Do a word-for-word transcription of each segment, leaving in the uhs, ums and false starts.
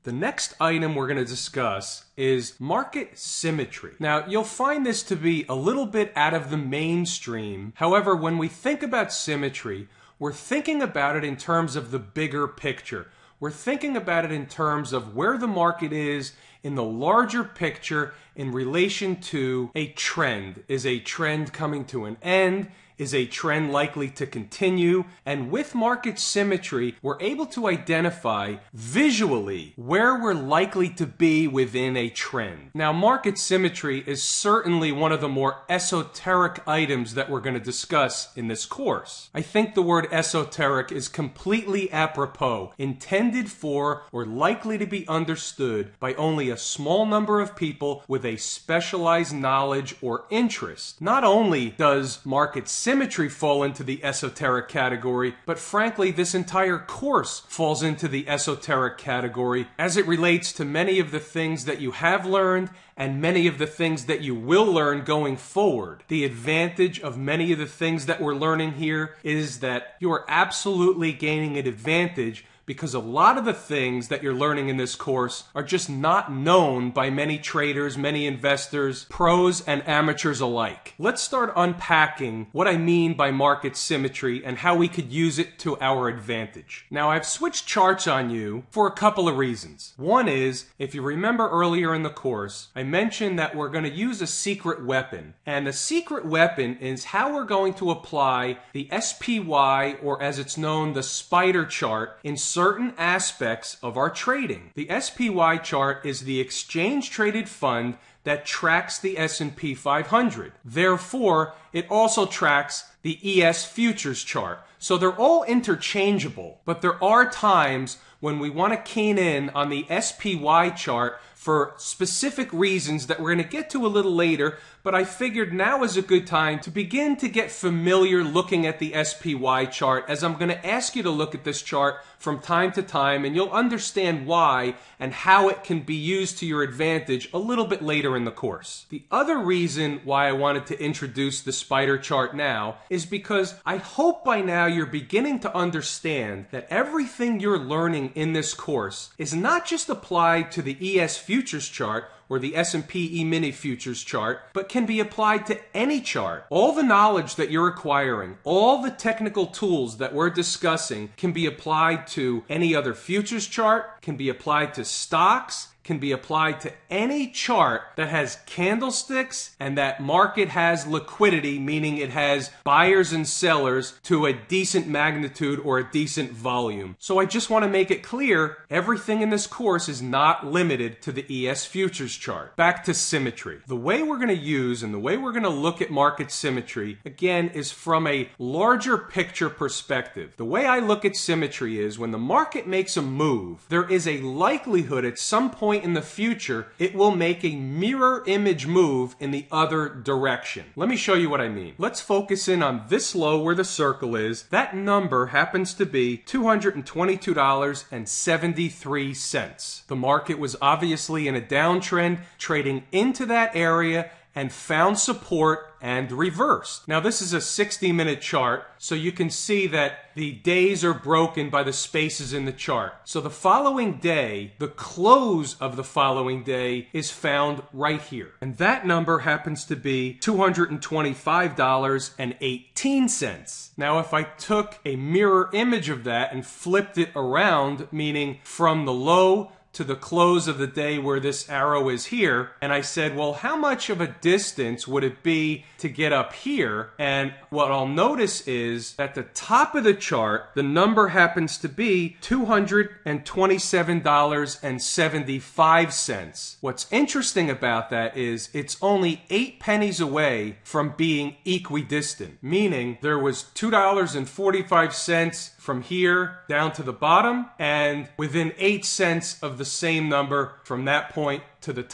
The next item we're going to discuss is market symmetry. Now, you'll find this to be a little bit out of the mainstream. However, when we think about symmetry, we're thinking about it in terms of the bigger picture. We're thinking about it in terms of where the market is in the larger picture in relation to a trend. Is a trend coming to an end? Is a trend likely to continue? And with market symmetry, we're able to identify visually where we're likely to be within a trend. Now, market symmetry is certainly one of the more esoteric items that we're going to discuss in this course. I think the word esoteric is completely apropos, intended for or likely to be understood by only a small number of people with a specialized knowledge or interest. Not only does market symmetry Symmetry fall into the esoteric category, but frankly, this entire course falls into the esoteric category as it relates to many of the things that you have learned and many of the things that you will learn going forward. The advantage of many of the things that we're learning here is that you are absolutely gaining an advantage because a lot of the things that you're learning in this course are just not known by many traders, many investors, pros and amateurs alike. Let's start unpacking what I mean by market symmetry and how we could use it to our advantage. Now, I've switched charts on you for a couple of reasons. One is, if you remember earlier in the course, I mentioned that we're going to use a secret weapon. And the secret weapon is how we're going to apply the S P Y, or as it's known, the spider chart, in certain aspects of our trading. The S P Y chart is the exchange traded fund that tracks the S and P five hundred. Therefore, it also tracks the E S futures chart. So they're all interchangeable, but there are times when we want to keen in on the S P Y chart for specific reasons that we're going to get to a little later, but I figured now is a good time to begin to get familiar looking at the S P Y chart, as I'm going to ask you to look at this chart from time to time, and you'll understand why and how it can be used to your advantage a little bit later in the course. The other reason why I wanted to introduce the spider chart now is because I hope by now you're beginning to understand that everything you're learning in this course is not just applied to the E S futures chart or the S and P E-mini futures chart, but can be applied to any chart. All the knowledge that you're acquiring, all the technical tools that we're discussing can be applied to any other futures chart, can be applied to stocks, can be applied to any chart that has candlesticks and that market has liquidity, meaning it has buyers and sellers to a decent magnitude or a decent volume. So I just want to make it clear, everything in this course is not limited to the E S futures chart. Back to symmetry. The way we're going to use and the way we're going to look at market symmetry, again, is from a larger picture perspective. The way I look at symmetry is when the market makes a move, there is a likelihood at some point in the future, it will make a mirror image move in the other direction. Let me show you what I mean. Let's focus in on this low where the circle is. That number happens to be two hundred twenty-two dollars and seventy-three cents. The market was obviously in a downtrend, trading into that area and found support and reversed. Now, this is a sixty minute chart, so you can see that the days are broken by the spaces in the chart. So the following day, the close of the following day is found right here. And that number happens to be two hundred twenty-five dollars and eighteen cents. Now, if I took a mirror image of that and flipped it around, meaning from the low to the close of the day where this arrow is here, and I said, well, how much of a distance would it be to get up here? And what I'll notice is at the top of the chart, the number happens to be two hundred twenty-seven dollars and seventy-five cents. What's interesting about that is it's only eight pennies away from being equidistant, meaning there was two dollars and forty-five cents from here down to the bottom, and within eight cents of the same number from that point to the top.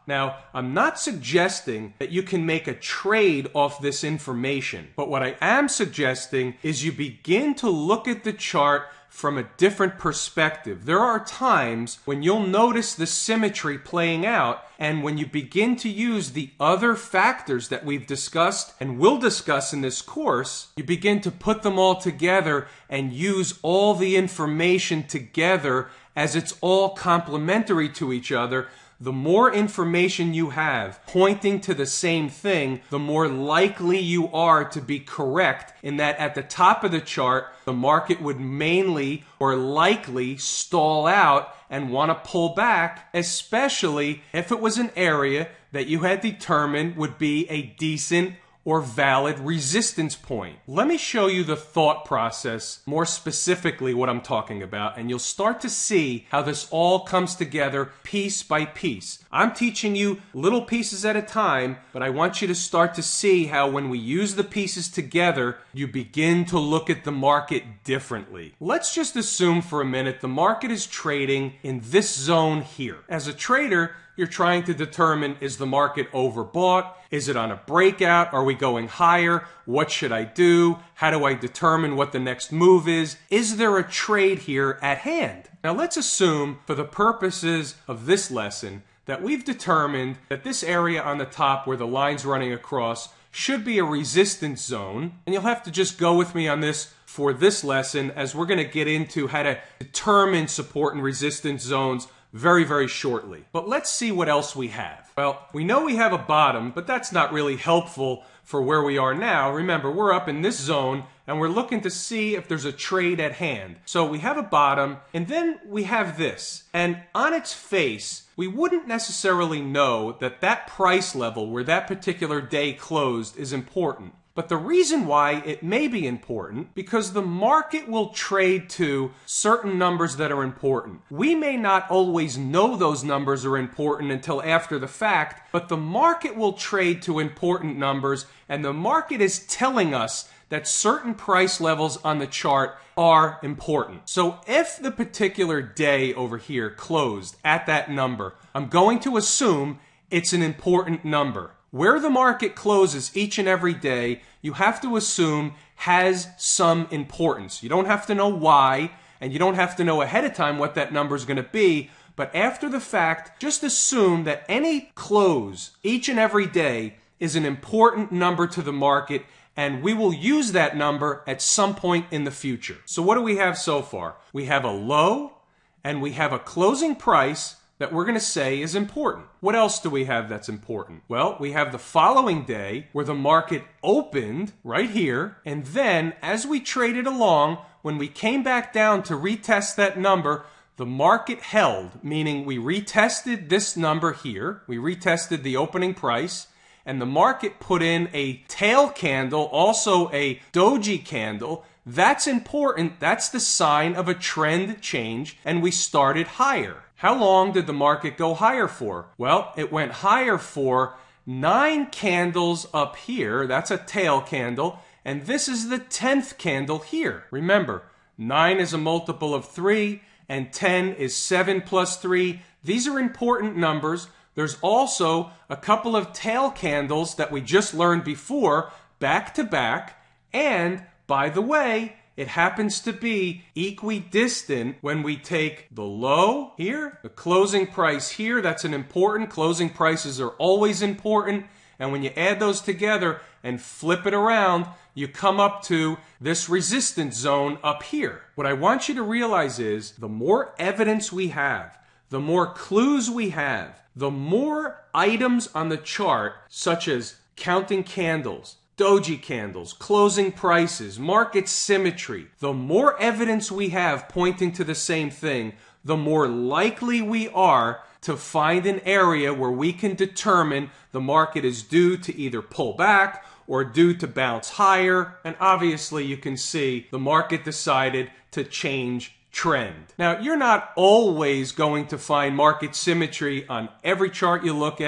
Now, I'm not suggesting that you can make a trade off this information, but what I am suggesting is you begin to look at the chart from a different perspective. There are times when you'll notice the symmetry playing out, and when you begin to use the other factors that we've discussed and will discuss in this course, you begin to put them all together and use all the information together as it's all complementary to each other. The more information you have pointing to the same thing, the more likely you are to be correct in that at the top of the chart, the market would mainly or likely stall out and want to pull back, especially if it was an area that you had determined would be a decent or valid resistance point. Let me show you the thought process, more specifically what I'm talking about, and you'll start to see how this all comes together piece by piece. I'm teaching you little pieces at a time, but I want you to start to see how when we use the pieces together, you begin to look at the market differently. Let's just assume for a minute the market is trading in this zone here. As a trader, you're trying to determine, is the market overbought? Is it on a breakout? Are we going higher? What should I do? How do I determine what the next move is? Is there a trade here at hand? Now let's assume, for the purposes of this lesson, that we've determined that this area on the top where the line's running across should be a resistance zone. And you'll have to just go with me on this for this lesson, as we're going to get into how to determine support and resistance zones very, very shortly. But let's see what else we have. Well, we know we have a bottom, but that's not really helpful for where we are now. Remember, we're up in this zone, and we're looking to see if there's a trade at hand. So we have a bottom, and then we have this. And on its face, we wouldn't necessarily know that that price level where that particular day closed is important. But the reason why it may be important, because the market will trade to certain numbers that are important. We may not always know those numbers are important until after the fact, but the market will trade to important numbers, and the market is telling us that certain price levels on the chart are important. So if the particular day over here closed at that number, I'm going to assume it's an important number. Where the market closes each and every day, you have to assume has some importance. You don't have to know why, and you don't have to know ahead of time what that number is going to be, but after the fact, just assume that any close each and every day is an important number to the market, and we will use that number at some point in the future. So what do we have so far? We have a low, and we have a closing price that we're going to say is important. What else do we have that's important? Well, we have the following day where the market opened right here, and then as we traded along, when we came back down to retest that number, the market held, meaning we retested this number here, we retested the opening price, and the market put in a tail candle, also a doji candle. That's important. That's the sign of a trend change, and we started higher. How long did the market go higher for? Well, it went higher for nine candles up here. That's a tail candle. And this is the tenth candle here. Remember, nine is a multiple of three, and ten is seven plus three. These are important numbers. There's also a couple of tail candles that we just learned before, back to back. And, by the way, it happens to be equidistant when we take the low here, the closing price here. That's an important. Closing prices are always important. And when you add those together and flip it around, you come up to this resistance zone up here. What I want you to realize is the more evidence we have, the more clues we have, the more items on the chart, such as counting candles, doji candles, closing prices, market symmetry, the more evidence we have pointing to the same thing, the more likely we are to find an area where we can determine the market is due to either pull back or due to bounce higher. And obviously you can see the market decided to change trend. Now, you're not always going to find market symmetry on every chart you look at,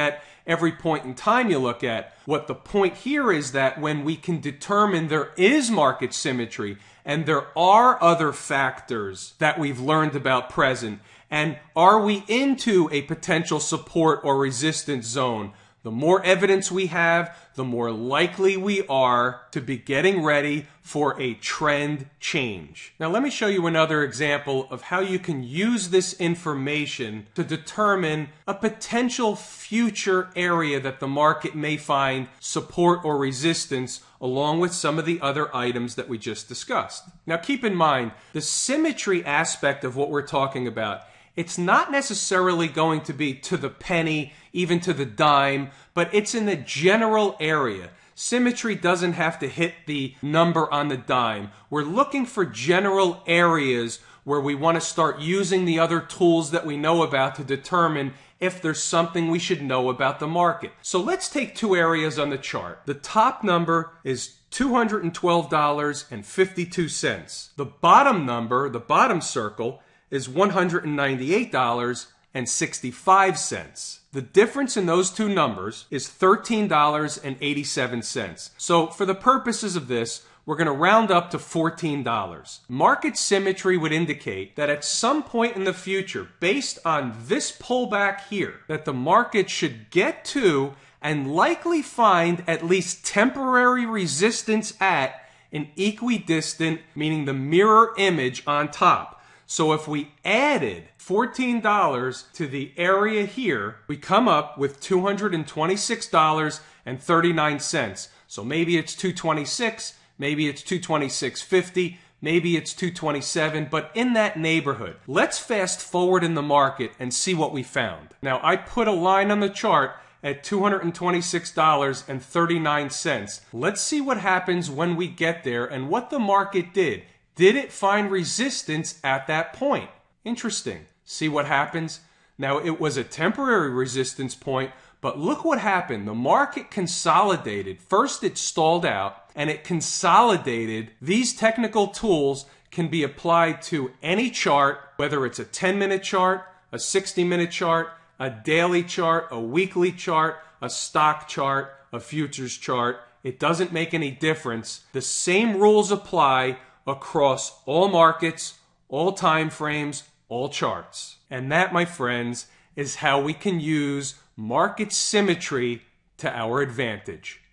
every point in time you look at. What the point here is that when we can determine there is market symmetry and there are other factors that we've learned about present, and are we into a potential support or resistance zone, the more evidence we have, the more likely we are to be getting ready for a trend change. Now let me show you another example of how you can use this information to determine a potential future area that the market may find support or resistance, along with some of the other items that we just discussed. Now keep in mind, the symmetry aspect of what we're talking about, it's not necessarily going to be to the penny, even to the dime, but it's in the general area. Symmetry doesn't have to hit the number on the dime. We're looking for general areas where we want to start using the other tools that we know about to determine if there's something we should know about the market. So let's take two areas on the chart. The top number is two hundred twelve dollars and fifty-two cents. The bottom number, the bottom circle, is one hundred ninety-eight dollars and sixty-five cents. The difference in those two numbers is thirteen dollars and eighty-seven cents. So for the purposes of this, we're going to round up to fourteen dollars. Market symmetry would indicate that at some point in the future, based on this pullback here, that the market should get to and likely find at least temporary resistance at an equidistant, meaning the mirror image on top. So if we added fourteen dollars to the area here, we come up with two hundred twenty-six dollars and thirty-nine cents. So maybe it's two hundred twenty-six dollars, maybe it's two hundred twenty-six fifty, maybe it's two hundred twenty-seven, but in that neighborhood. Let's fast forward in the market and see what we found. Now I put a line on the chart at two hundred twenty-six dollars and thirty-nine cents. Let's see what happens when we get there and what the market did. Did it find resistance at that point? Interesting. See what happens? Now, it was a temporary resistance point, but look what happened. The market consolidated. First, it stalled out, and it consolidated. These technical tools can be applied to any chart, whether it's a ten-minute chart, a sixty-minute chart, a daily chart, a weekly chart, a stock chart, a futures chart. It doesn't make any difference. The same rules apply across all markets, all time frames, all charts. And that, my friends, is how we can use market symmetry to our advantage.